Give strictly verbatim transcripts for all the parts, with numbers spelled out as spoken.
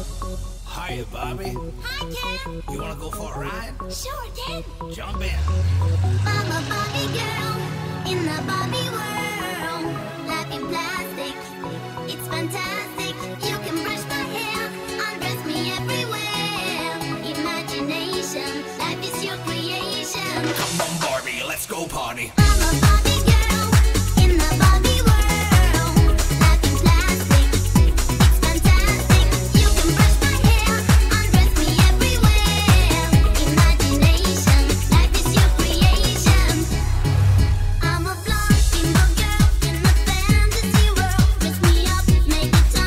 Hiya, Bobby. Hi, Ken. You wanna go for a ride? Sure, Ken. Jump in. I'm a Barbie girl in the Barbie world. Life in plastic, it's fantastic. You can brush my hair, undress me everywhere. Imagination, life is your creation. Come on, Barbie, let's go party. I'm a Barbie girl in the Barbie world. Life in plastic, it's fantastic. You can brush my hair, undress me everywhere. Imagination, life is your creation. I'm a blonde bimbo girl in a fantasy world. Dress me up, make it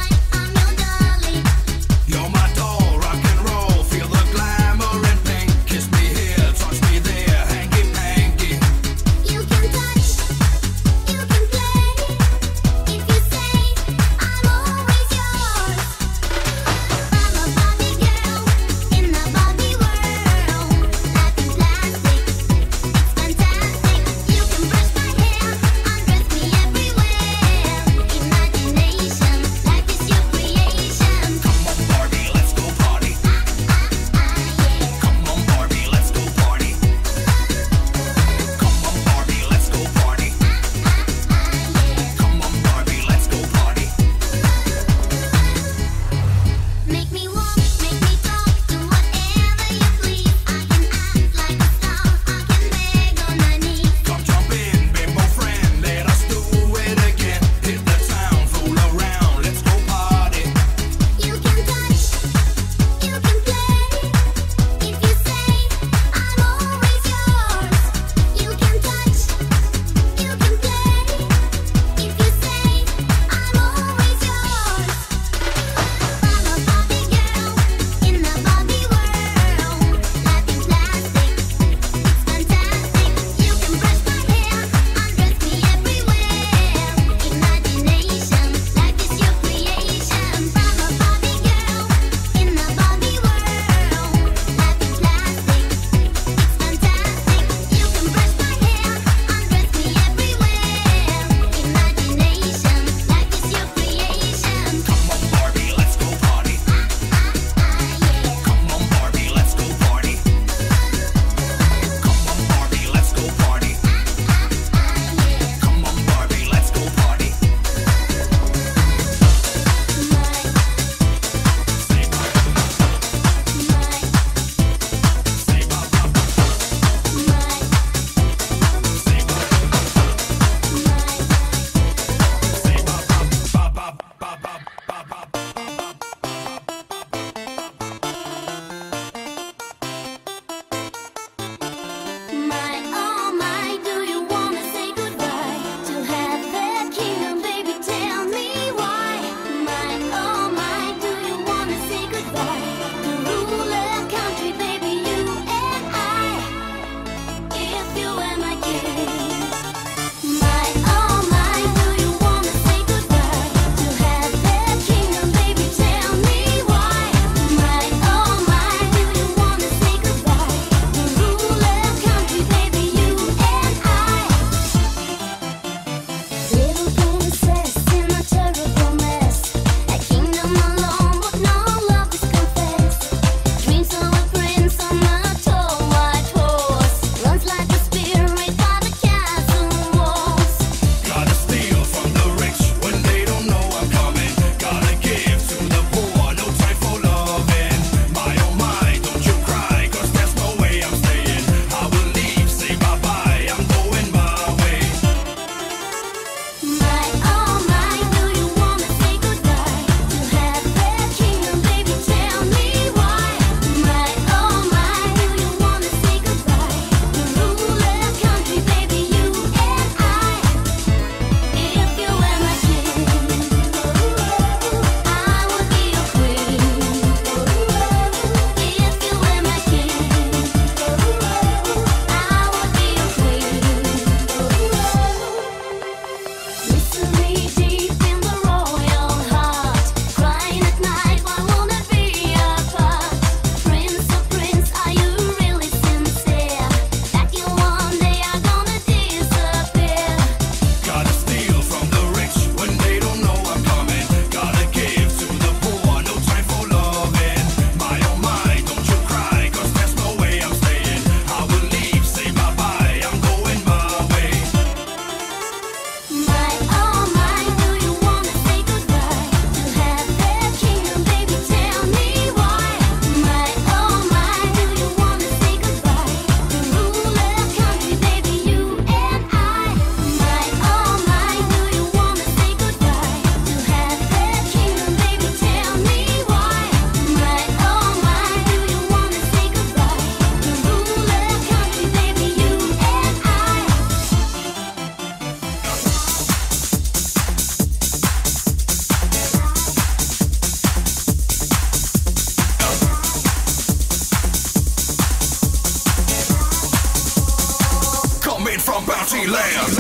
bounty land.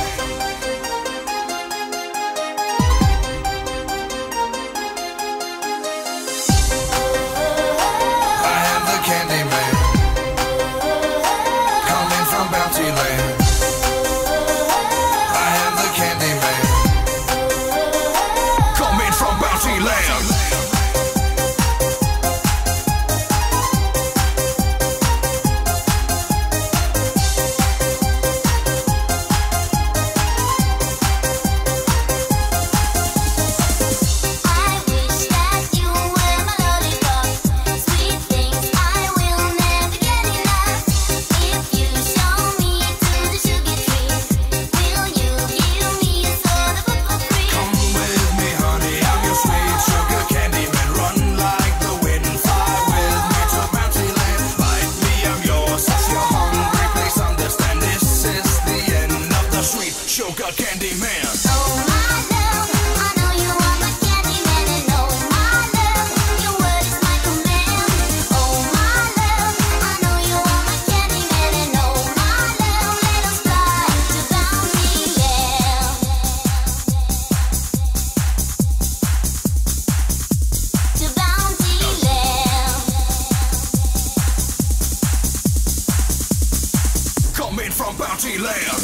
Sugar candy man. Oh my love, I know you are my candy man, and oh my love, your word is my command. Oh my love, I know you are my candy man, and oh my love, let us fly to bounty land. To bounty land. Coming from bounty land.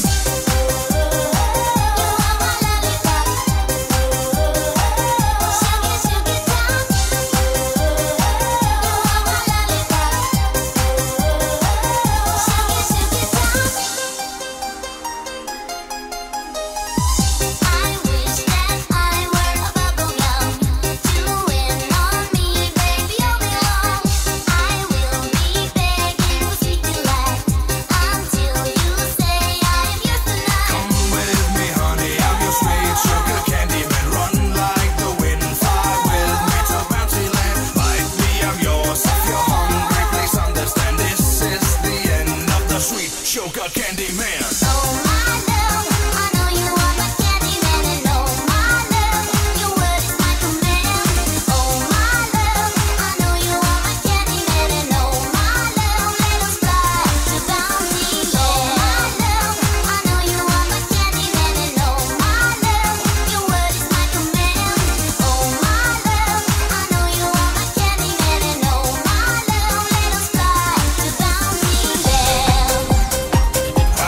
Sugar candy man. Oh my love, I know you are my candy man, and oh my love, your word is my command. Oh my love, I know you are my candy man, and oh my love, let us fly to bounty land. Oh my love, I know you are my candy man, and oh my love, your word is my command. Oh my love, I know you are my candy man, and oh my love, let us fly to bounty land.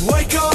Wake up!